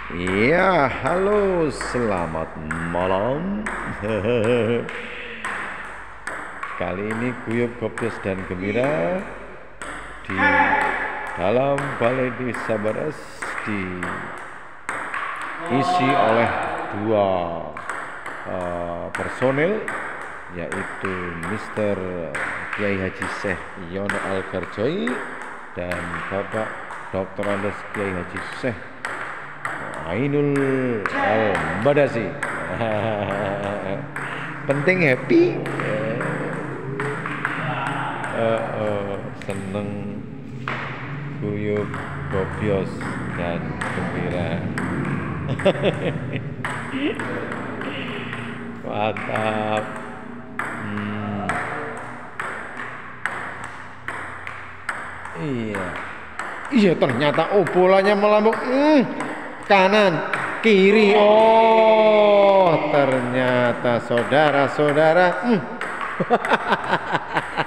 Iya, halo, selamat malam. Kali ini guyup gobes dan gembira di dalam Balai Desa Baras diisi oleh dua personil, yaitu Mr. Kiai Haji Syekh Yono Al-Garjoi dan Bapak Dr. Andes Kiai Haji Syekh Ainul Al-Badasi. Penting happy, seneng, guyup, gobios dan gembira. Mantap. Iya, ternyata bolanya melambung kanan kiri. Oh, ternyata saudara-saudara